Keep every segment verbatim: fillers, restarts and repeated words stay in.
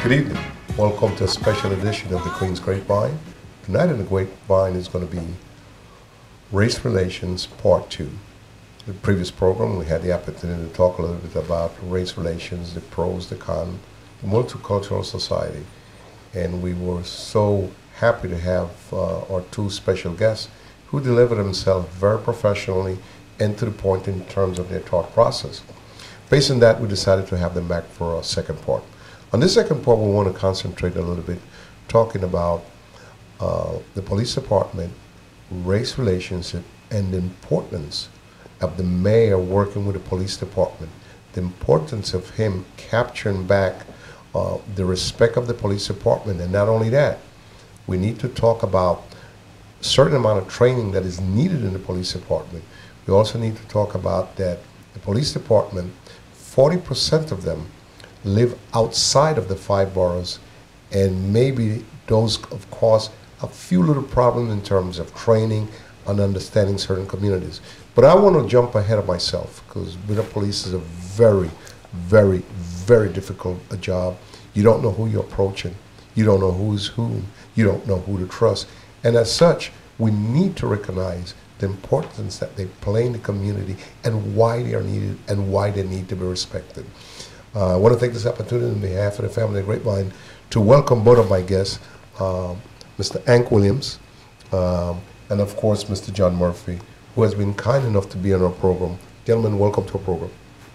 Good evening. Welcome to a special edition of the Queen's Grapevine. Tonight in the Grapevine is going to be Race Relations Part two. In the previous program, we had the opportunity to talk a little bit about race relations, the pros, the cons, the multicultural society. And we were so happy to have uh, our two special guests who delivered themselves very professionally and to the point in terms of their thought process. Based on that, we decided to have them back for a second part. On this second part, we want to concentrate a little bit talking about uh, the police department, race relationship, and the importance of the mayor working with the police department, the importance of him capturing back uh, the respect of the police department. And not only that, we need to talk about a certain amount of training that is needed in the police department. We also need to talk about that the police department, forty percent of them live outside of the five boroughs, and maybe those have caused a few little problems in terms of training and understanding certain communities. But I want to jump ahead of myself because being a police is a very, very, very difficult a job. You don't know who you're approaching. You don't know who's who. You don't know who to trust. And as such, we need to recognize the importance that they play in the community and why they are needed and why they need to be respected. Uh, I want to take this opportunity on behalf of the family of Grapevine to welcome both of my guests, um, Mister Hank Williams, um, and of course Mister John Murphy, who has been kind enough to be on our program. Gentlemen, welcome to our program.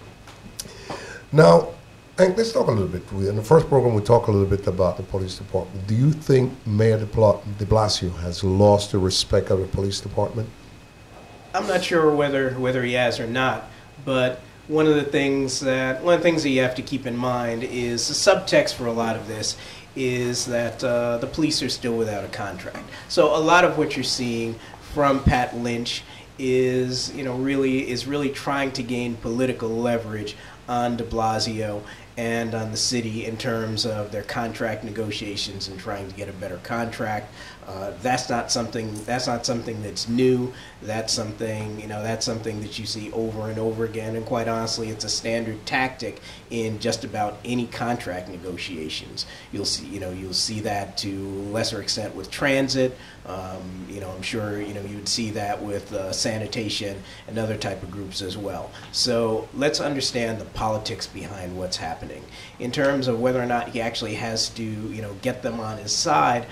Now, Hank, let's talk a little bit. In the first program, we talked a little bit about the police department. Do you think Mayor de Blasio has lost the respect of the police department? I'm not sure whether whether he has or not, but one of the things that one of the things that you have to keep in mind is the subtext for a lot of this is that uh, the police are still without a contract. So a lot of what you're seeing from Pat Lynch is, you know, really is really trying to gain political leverage on de Blasio and on the city in terms of their contract negotiations and trying to get a better contract. Uh, that's not something. That's not something that's new. That's something. You know. That's something that you see over and over again. And quite honestly, it's a standard tactic in just about any contract negotiations. You'll see. You know. You'll see that to a lesser extent with transit. Um, you know. I'm sure. You know. You would see that with uh, sanitation and other type of groups as well. So let's understand the politics behind what's happening in terms of whether or not he actually has to. You know. Get them on his side.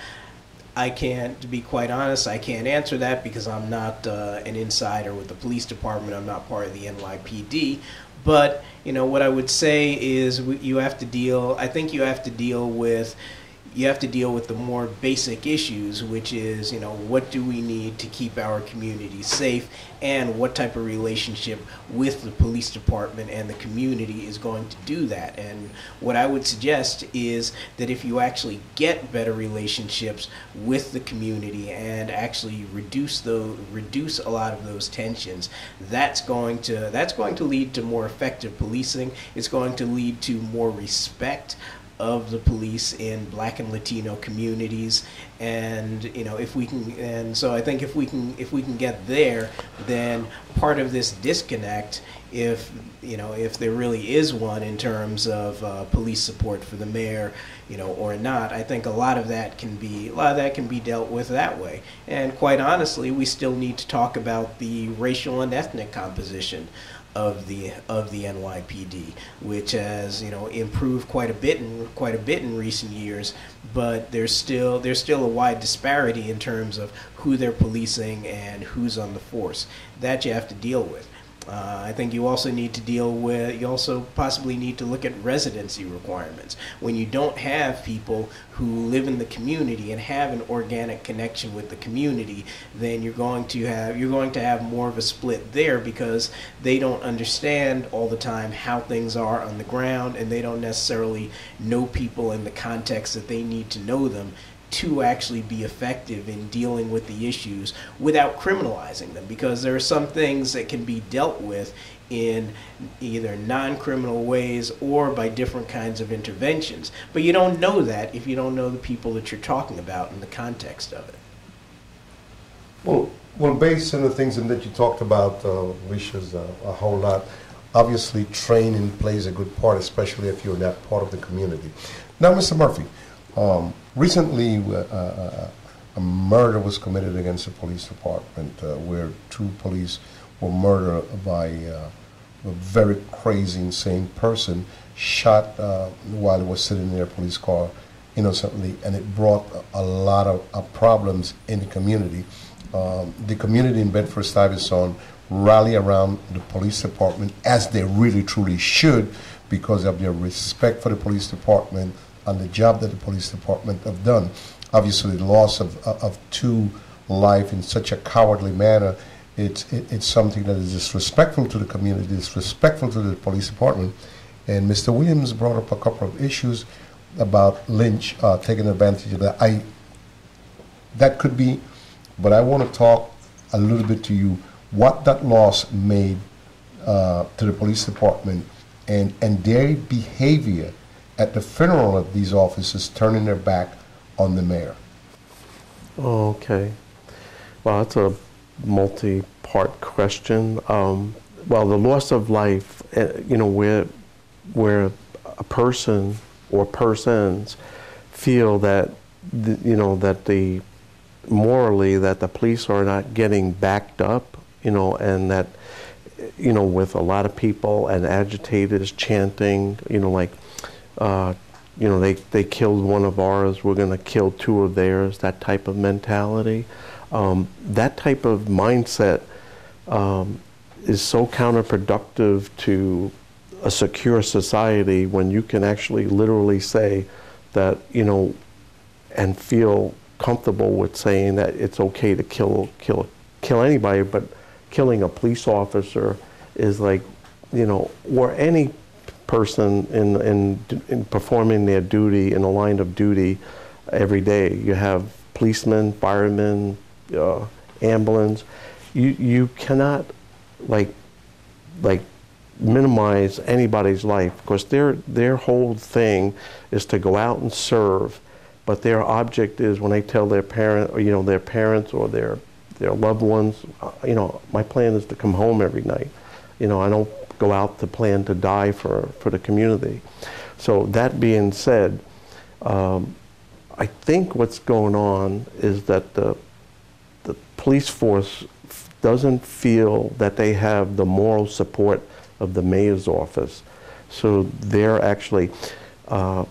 I can't, to be quite honest, I can't answer that because I'm not uh, an insider with the police department. I'm not part of the N Y P D. But, you know, what I would say is you have to deal, I think you have to deal with, you have to deal with the more basic issues, which is, you know, what do we need to keep our community safe and what type of relationship with the police department and the community is going to do that. And what I would suggest is that if you actually get better relationships with the community and actually reduce the reduce a lot of those tensions, that's going to that's going to lead to more effective policing. It's going to lead to more respect of the police in Black and Latino communities, and you know if we can, and so I think if we can if we can get there, then part of this disconnect, if you know if there really is one in terms of uh, police support for the mayor, you know or not, I think a lot of that can be a lot of that can be dealt with that way. And quite honestly, we still need to talk about the racial and ethnic composition of the of the N Y P D, which has you know improved quite a bit in quite a bit in recent years, but there's still there's still a wide disparity in terms of who they're policing and who's on the force. That you have to deal with. Uh, I think you also need to deal with, you also possibly need to look at residency requirements. When you don't have people who live in the community and have an organic connection with the community, then you're going to have, you're going to have more of a split there because they don't understand all the time how things are on the ground, and they don't necessarily know people in the context that they need to know them to actually be effective in dealing with the issues without criminalizing them, because there are some things that can be dealt with in either non-criminal ways or by different kinds of interventions. But you don't know that if you don't know the people that you're talking about in the context of it. Well, well based on the things that you talked about, uh, which is uh, a whole lot, obviously training plays a good part, especially if you're not part of the community. Now, Mister Murphy, um, recently uh, uh, a murder was committed against the police department uh, where two police were murdered by uh, a very crazy, insane person, shot uh, while he was sitting in their police car innocently, and it brought a, a lot of uh, problems in the community. Um, the community in Bedford-Stuyvesant rally around the police department, as they really truly should, because of their respect for the police department and the job that the police department have done. Obviously, the loss of, of two life in such a cowardly manner, it's, it, it's something that is disrespectful to the community, disrespectful to the police department. And Mister Williams brought up a couple of issues about Lynch uh, taking advantage of that. I, that could be, but I want to talk a little bit to you what that loss made uh, to the police department and, and their behavior at the funeral of these officers turning their back on the mayor. Oh, okay. Well, that's a multi-part question. Um, well, the loss of life, uh, you know, where, where a person or persons feel that, the, you know, that the, morally, that the police are not getting backed up, you know, and that, you know, with a lot of people and agitators chanting, you know, like, uh, you know, they, they killed one of ours, we're going to kill two of theirs, that type of mentality. Um, that type of mindset um, is so counterproductive to a secure society when you can actually literally say that, you know, and feel comfortable with saying that it's okay to kill, kill, kill anybody, but killing a police officer is like, you know, or any person in, in, in performing their duty in the line of duty every day. You have policemen, firemen, uh, ambulance. You you cannot like like minimize anybody's life, because their their whole thing is to go out and serve, but their object is when they tell their parent or you know their parents or their their loved ones, uh, you know, my plan is to come home every night. You know, I don't go out to plan to die for, for the community. So that being said, um, I think what's going on is that the, the police force doesn't feel that they have the moral support of the mayor's office. So they're actually uh,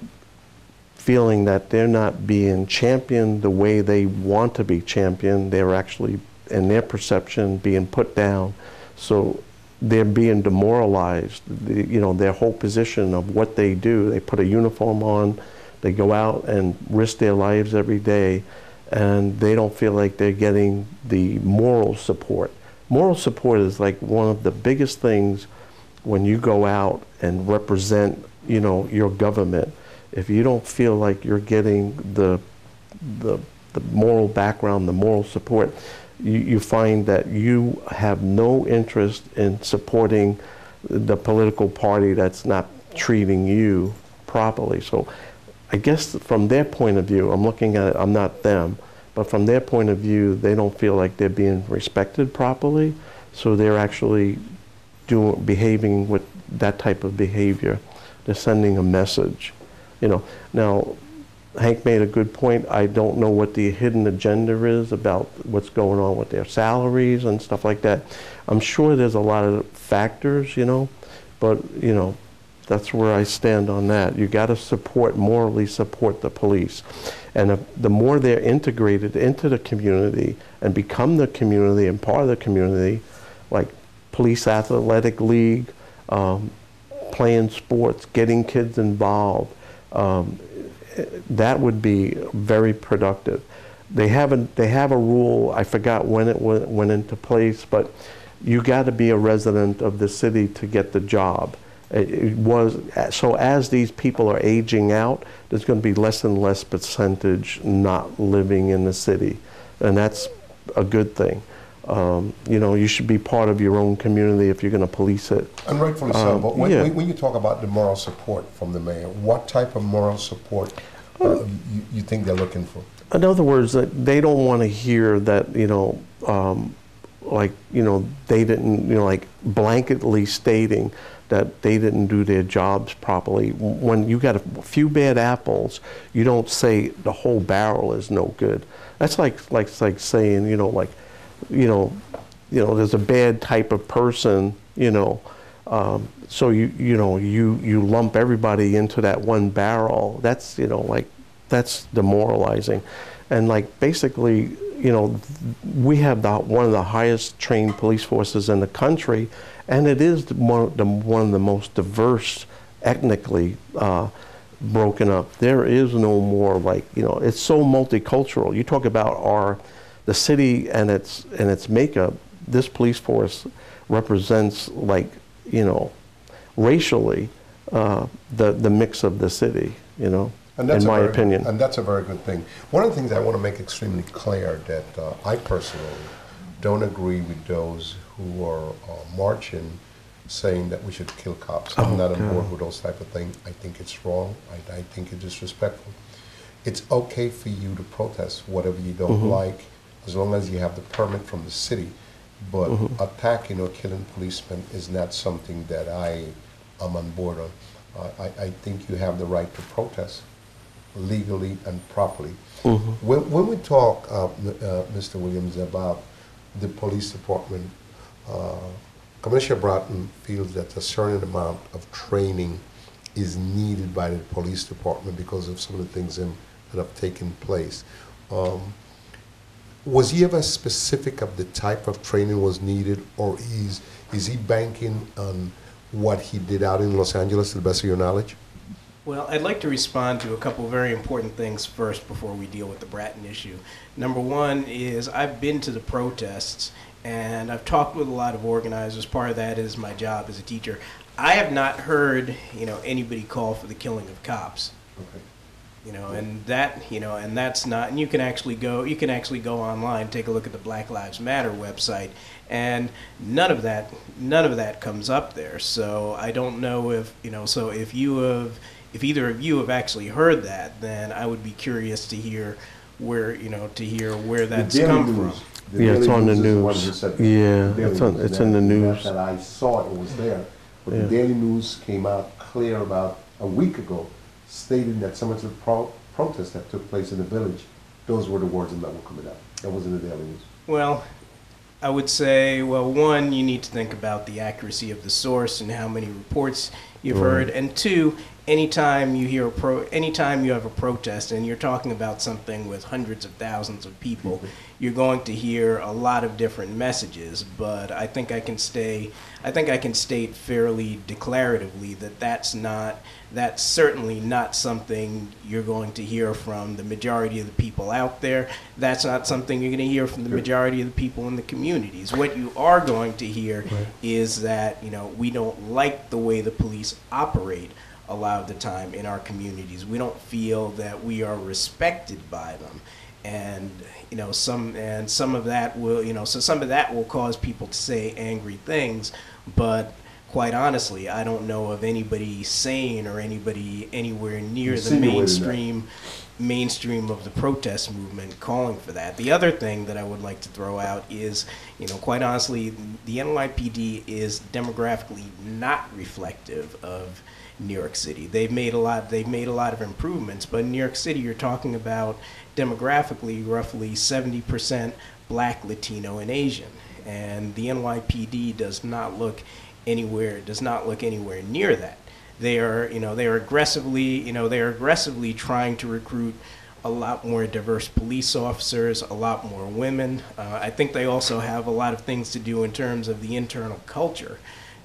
feeling that they're not being championed the way they want to be championed. They're actually, in their perception, being put down. So they're being demoralized. The, you know, their whole position of what they do, they put a uniform on, they go out and risk their lives every day, and they don't feel like they're getting the moral support. Moral support is like one of the biggest things when you go out and represent, you know, your government. If you don't feel like you're getting the, the, the moral background, the moral support, You, you find that you have no interest in supporting the political party that's not treating you properly. So I guess from their point of view, I'm looking at it, I'm not them, but from their point of view, they don't feel like they're being respected properly, so they're actually doing, behaving with that type of behavior. They're sending a message. You know, now, Hank made a good point. I don't know what the hidden agenda is about what's going on with their salaries and stuff like that. I'm sure there's a lot of factors, you know, but, you know, that's where I stand on that. You got to support, morally support the police. And if, the more they're integrated into the community and become the community and part of the community, like police athletic league, um, playing sports, getting kids involved, um, that would be very productive. They haven't. They have a rule. I forgot when it went, went into place, but you got to be a resident of the city to get the job. It, it was so. As these people are aging out, there's going to be less and less percentage not living in the city, and that's a good thing. Um, you know, you should be part of your own community if you're going to police it. And rightfully so, um, but when, yeah. when you talk about the moral support from the mayor, what type of moral support uh, you, you think they're looking for? In other words, that they don't want to hear that, you know, um, like, you know, they didn't, you know, like blanketly stating that they didn't do their jobs properly. When you got a few bad apples, you don't say the whole barrel is no good. That's like like like saying, you know, like, you know, you know, there's a bad type of person, you know, um, so you you know you you lump everybody into that one barrel. That's, you know, like, that's demoralizing, and like basically, you know, we have the, one of the highest trained police forces in the country, and it is the, one, the, one of the most diverse, ethnically uh, broken up. There is no more, like, you know, it's so multicultural. You talk about our, the city and its and its makeup. This police force represents, like, you know, racially uh, the the mix of the city. You know. And that's in a my very, opinion. And that's a very good thing. One of the things I want to make extremely clear that uh, I personally don't agree with those who are uh, marching saying that we should kill cops. I'm Oh, not on God. board with those type of things. I think it's wrong. I, I think it's disrespectful. It's okay for you to protest whatever you don't Mhm. like as long as you have the permit from the city. But Mhm. attacking or killing policemen is not something that I am on board on. Uh, I, I think you have the right to protest legally and properly. Mhm. When, when we talk, uh, m- uh, Mister Williams, about the police department, uh, Commissioner Broughton feels that a certain amount of training is needed by the police department because of some of the things in, that have taken place. Um, was he ever specific of the type of training was needed, or is, is he banking on what he did out in Los Angeles, to the best of your knowledge? Well, I'd like to respond to a couple very important things first before we deal with the Bratton issue. Number one is I've been to the protests and I've talked with a lot of organizers. Part of that is my job as a teacher. I have not heard, you know, anybody call for the killing of cops. Okay. You know, and that, you know, and that's not, and you can actually go, you can actually go online, take a look at the Black Lives Matter website, and none of that, none of that comes up there. So I don't know if, you know, so if you have, if either of you have actually heard that, then I would be curious to hear where, you know, to hear where that's The Daily come News. from. The Yeah, it's Daily on the News is one news. who said- Yeah, the Daily it's on- News, it's in the that- news. That I saw it was there, but Yeah. the Daily News came out clear about a week ago, stating that some of the pro- protests that took place in the village, those were the words that were coming out. That was in the Daily News. Well, I would say, well, one, you need to think about the accuracy of the source and how many reports you've Right. heard, and two, anytime you hear a pro, anytime you have a protest and you're talking about something with hundreds of thousands of people, you're going to hear a lot of different messages. But I think I can stay, I think I can state fairly declaratively that that's not, that's certainly not something you're going to hear from the majority of the people out there. That's not something you're going to hear from the majority of the people in the communities. What you are going to hear Right. is that, you know, we don't like the way the police operate a lot of the time in our communities. We don't feel that we are respected by them. And, you know, some, and some of that will, you know, so some of that will cause people to say angry things, but quite honestly, I don't know of anybody sane or anybody anywhere near the Insinuating that. mainstream mainstream of the protest movement calling for that. The other thing that I would like to throw out is, you know, quite honestly, the N Y P D is demographically not reflective of New York City. They've made a lot they've made a lot of improvements, but in New York City you're talking about demographically roughly seventy percent Black, Latino, and Asian. And the N Y P D does not look anywhere does not look anywhere near that. They are, you know, they are aggressively, you know, they are aggressively trying to recruit a lot more diverse police officers, a lot more women. Uh, I think they also have a lot of things to do in terms of the internal culture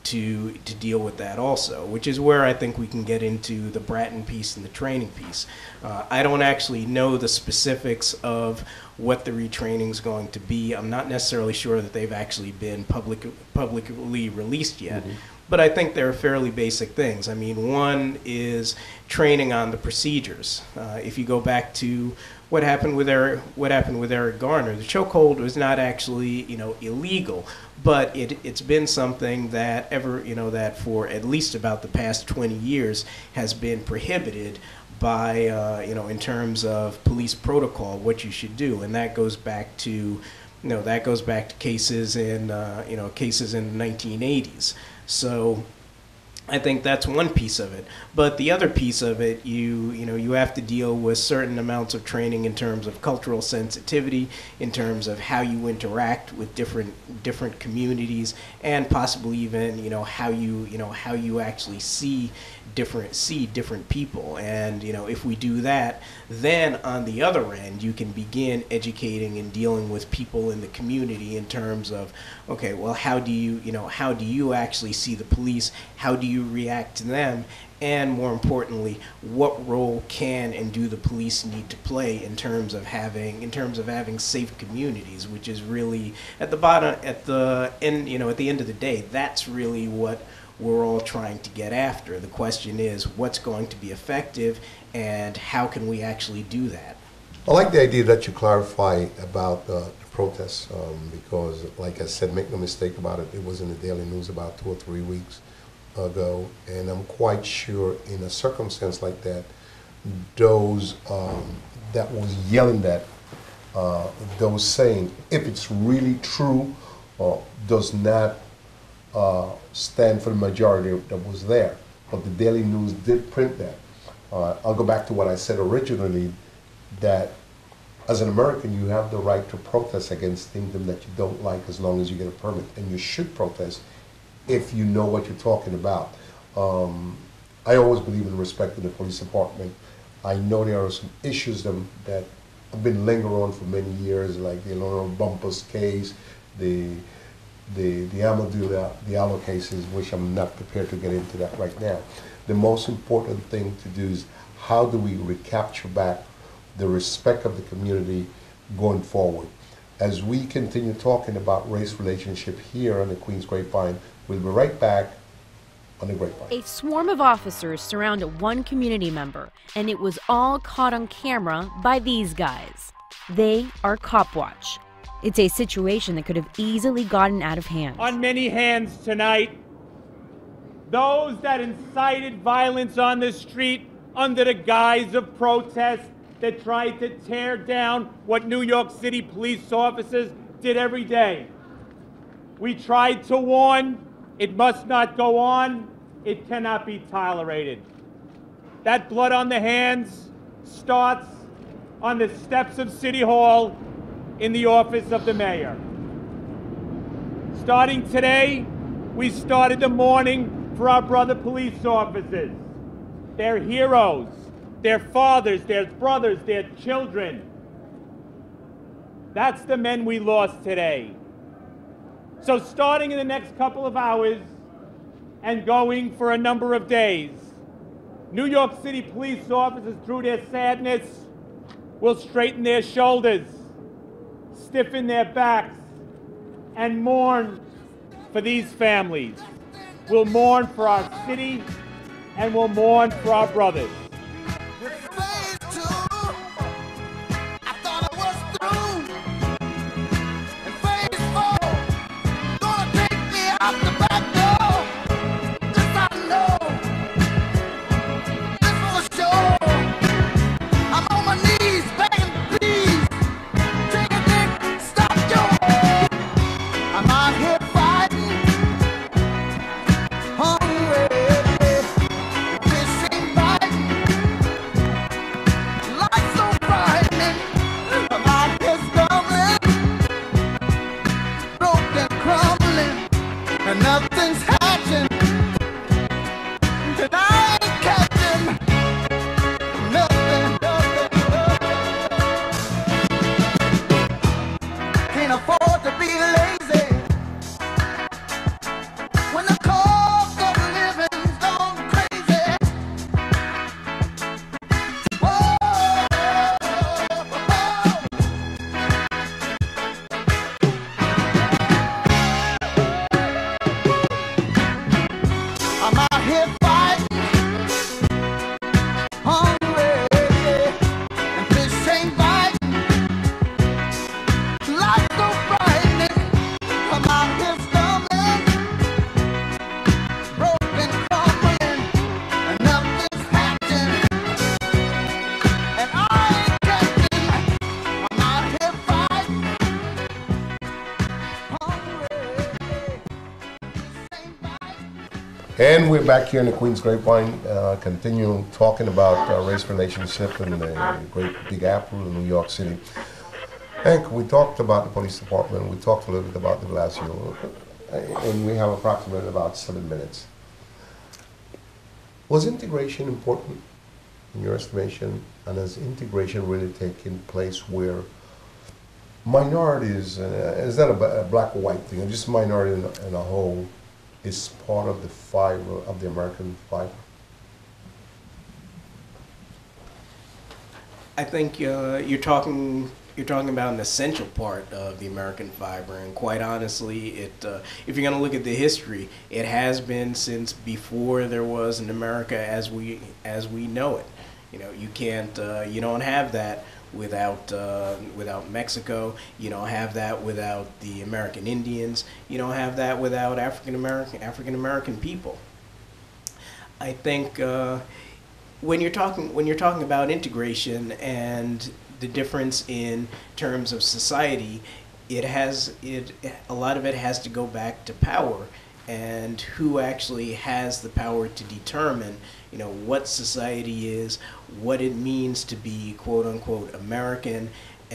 to to deal with that also, which is where I think we can get into the Bratton piece and the training piece. Uh, I don't actually know the specifics of what the retraining is going to be. I'm not necessarily sure that they've actually been public publicly released yet. Mm-hmm. But I think they're fairly basic things. I mean, one is training on the procedures. Uh, if you go back to what happened with Eric, what happened with Eric Garner, the chokehold was not actually, you know, illegal, but it, it's been something that ever, you know, that for at least about the past twenty years has been prohibited by, uh, you know, in terms of police protocol, what you should do, and that goes back to No, that goes back to cases in uh, you know cases in the nineteen eighties. So I think that's one piece of it. But the other piece of it, you you know, you have to deal with certain amounts of training in terms of cultural sensitivity, in terms of how you interact with different different communities, and possibly even you know how you you know how you actually see different see different people. And you know, if we do that, then on the other end, you can begin educating and dealing with people in the community in terms of, okay, well, how do you you know how do you actually see the police? How do you react to them? And more importantly, what role can and do the police need to play in terms of having in terms of having safe communities, which is really at the bottom at the end, you know, at the end of the day, that's really what we're all trying to get after. The question is, what's going to be effective, and how can we actually do that? I like the idea that you clarify about uh, the protests, um, because, like I said, make no mistake about it, it was in the Daily News about two or three weeks ago, and I'm quite sure in a circumstance like that, those um, that was yelling that, uh, those saying, if it's really true, uh, does not uh, stand for the majority that was there. But the Daily News did print that. Uh, I'll go back to what I said originally, that as an American, you have the right to protest against things that you don't like as long as you get a permit. And you should protest if you know what you're talking about. Um, I always believe in respecting the police department. I know there are some issues that, that have been lingering on for many years, like the Eleanor Bumpus case, the the the Amadou Diallo cases, which I'm not prepared to get into that right now. The most important thing to do is, how do we recapture back the respect of the community going forward? As we continue talking about race relationship here on the Queen's Grapevine, we'll be right back on the Grapevine. A swarm of officers surrounded one community member, and it was all caught on camera by these guys. They are Cop Watch. It's a situation that could have easily gotten out of hand. On many hands tonight, those that incited violence on the street under the guise of protest, that tried to tear down what New York City police officers did every day. We tried to warn, it must not go on, it cannot be tolerated. That blood on the hands starts on the steps of City Hall in the office of the mayor. Starting today, we started the mourning for our brother police officers. They're heroes. Their fathers, their brothers, their children. That's the men we lost today. So starting in the next couple of hours and going for a number of days, New York City police officers, through their sadness, will straighten their shoulders, stiffen their backs, and mourn for these families. We'll mourn for our city, and we'll mourn for our brothers. And we're back here in the Queen's Grapevine, uh, continue talking about uh, race relationship in the Great Big Apple in New York City. Hank, we talked about the police department, we talked a little bit about de Blasio, and we have approximately about seven minutes. Was integration important in your estimation, and has integration really taken place where minorities, uh, is that a, a black or white thing, or just minority in, in a whole, is part of the fiber, of the American fiber? I think uh, you're talking you're talking about an essential part of the American fiber, and quite honestly, it uh, if you're going to look at the history, it has been since before there was an America as we as we know it. You know, you can't uh, you don't have that without uh, without Mexico. You don't have that without the American Indians. You don't have that without African American African American people. I think uh, when you're talking when you're talking about integration and the difference in terms of society, it has it a lot of it has to go back to power and who actually has the power to determine, you know, what society is, what it means to be quote unquote American,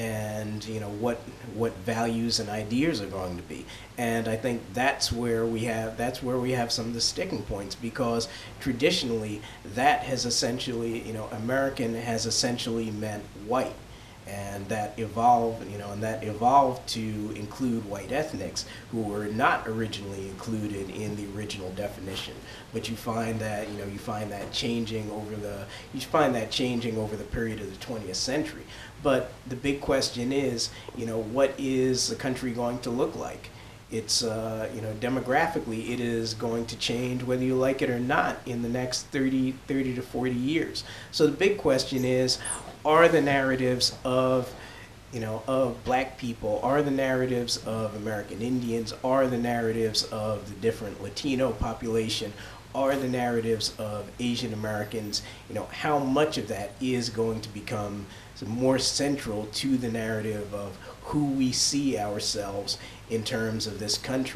and you know what what values and ideas are going to be. And I think that's where we have that's where we have some of the sticking points, because traditionally that has essentially, you know, American has essentially meant white. And that evolved, you know, and that evolved to include white ethnics who were not originally included in the original definition. But you find that, you know, you find that changing over the, you find that changing over the period of the twentieth century. But the big question is, you know, what is the country going to look like? It's, uh, you know, demographically, it is going to change whether you like it or not in the next thirty to forty years. So the big question is, are the narratives of, you know, of black people, are the narratives of American Indians, are the narratives of the different Latino population, are the narratives of Asian Americans, you know, how much of that is going to become more central to the narrative of who we see ourselves in terms of this country?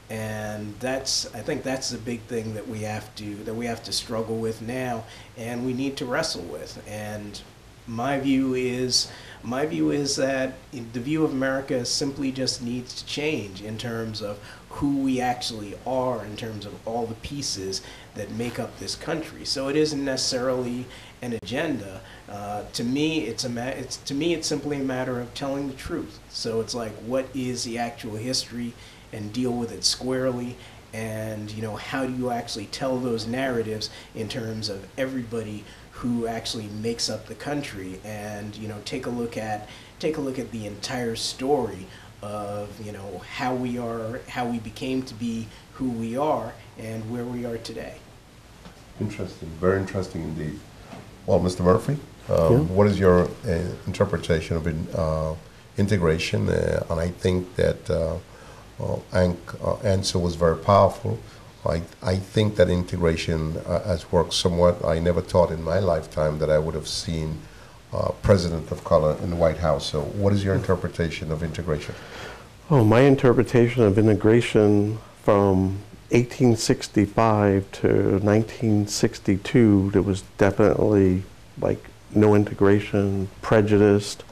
And that's, I think that's the big thing that we have to, that we have to struggle with now, and we need to wrestle with. And my view is, my view is that the view of America simply just needs to change in terms of who we actually are, in terms of all the pieces that make up this country. So it isn't necessarily an agenda. Uh, to me, it's a ma it's to me it's simply a matter of telling the truth. So it's like, what is the actual history, and deal with it squarely. And you know, how do you actually tell those narratives in terms of everybody who actually makes up the country? And you know, take a look at take a look at the entire story of, you know, how we are, how we became to be who we are, and where we are today. Interesting, very interesting indeed. Well, Mister Murphy, um, yeah. what is your uh, interpretation of in, uh, integration? Uh, and I think that uh, uh, Hank uh, answer was very powerful. I, I think that integration uh, has worked somewhat. I never thought in my lifetime that I would have seen uh, president of color in the White House. So what is your interpretation of integration? Oh, my interpretation of integration from eighteen sixty-five to nineteen sixty-two, there was definitely like no integration, prejudiced.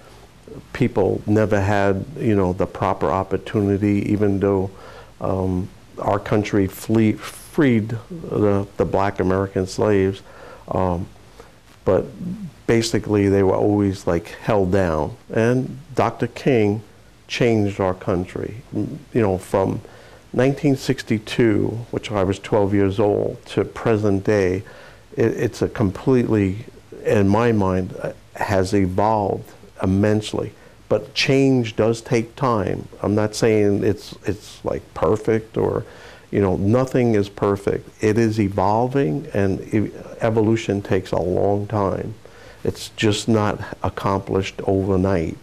People never had, you know, the proper opportunity, even though um, our country flee, freed the, the black American slaves. Um, but basically they were always like held down. And Doctor King changed our country, you know, from nineteen sixty-two, which I was twelve years old, to present day. It, it's a completely, in my mind, uh, has evolved immensely. But change does take time. I'm not saying it's it's like perfect, or, you know, nothing is perfect. It is evolving, and e evolution takes a long time. It's just not accomplished overnight.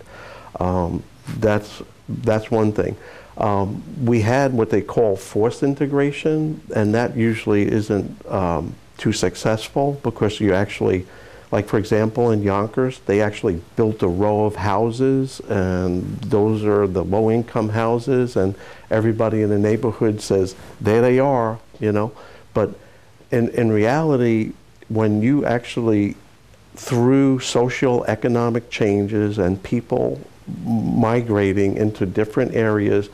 Um, that's that's one thing. Um, we had what they call forced integration, and that usually isn't um, too successful, because you actually, like for example in Yonkers, they actually built a row of houses, and those are the low-income houses, and everybody in the neighborhood says, there they are, you know. But in, in reality, when you actually, through social economic changes and people migrating into different areas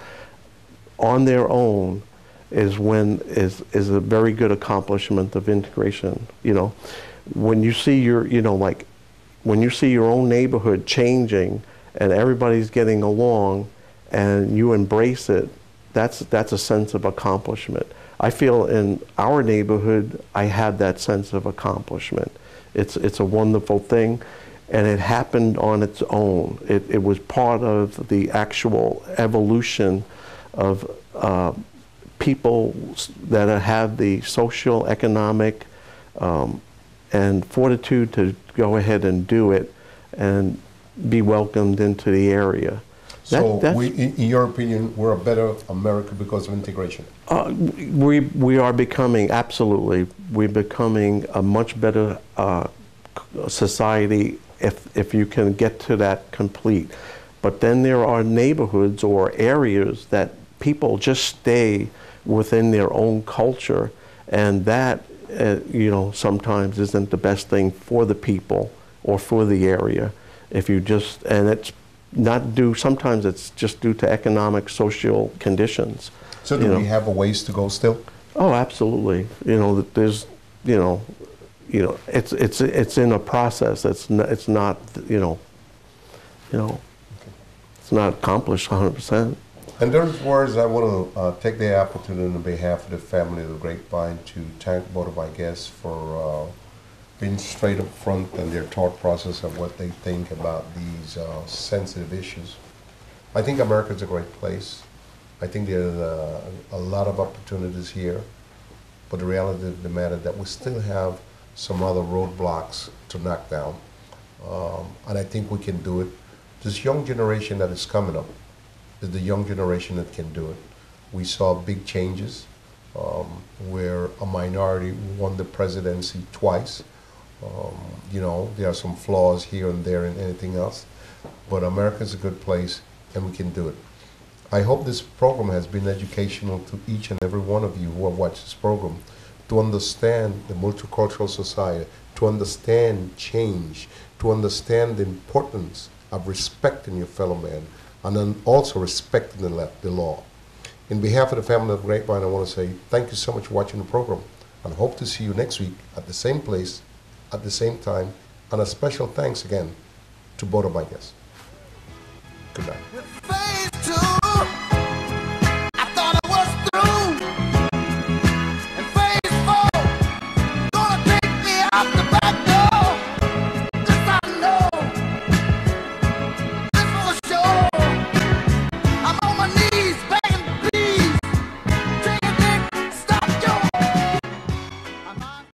on their own, is when is is a very good accomplishment of integration. You know, when you see your, you know, like when you see your own neighborhood changing and everybody's getting along and you embrace it, that's that's a sense of accomplishment. I feel in our neighborhood, I had that sense of accomplishment. It's it's a wonderful thing, and it happened on its own. It it was part of the actual evolution of uh, people that have the social, economic, um, and fortitude to go ahead and do it and be welcomed into the area. So, That, we, in in your opinion, we're a better America because of integration? Uh, we we are becoming, absolutely, we're becoming a much better uh, society if if you can get to that complete. But then there are neighborhoods or areas that people just stay within their own culture, and that uh, you know, sometimes isn't the best thing for the people or for the area. If you just, and it's not due, sometimes it's just due to economic, social conditions. So do you know. we have a ways to go still? Oh, absolutely. You know, that there's, you know, you know, it's it's it's in a process. It's not, it's not, you know, you know, it's not accomplished one hundred percent. And those words, I want to uh, take the opportunity on behalf of the family of the Grapevine to thank both of my guests for uh, being straight up front in their thought process of what they think about these uh, sensitive issues. I think America's a great place. I think there's uh, a lot of opportunities here, but the reality of the matter is that we still have some other roadblocks to knock down, um, and I think we can do it. This young generation that is coming up is the young generation that can do it. We saw big changes um, where a minority won the presidency twice. Um, you know, there are some flaws here and there and anything else, but America's a good place and we can do it. I hope this program has been educational to each and every one of you who have watched this program, to understand the multicultural society, to understand change, to understand the importance of respecting your fellow man, and then also respecting the, le- the law. In behalf of the family of Grapevine, I want to say thank you so much for watching the program, and hope to see you next week at the same place, at the same time, and a special thanks again to both of my guests. Good night. Phase two, I thought I was through. And phase four, gonna take me out the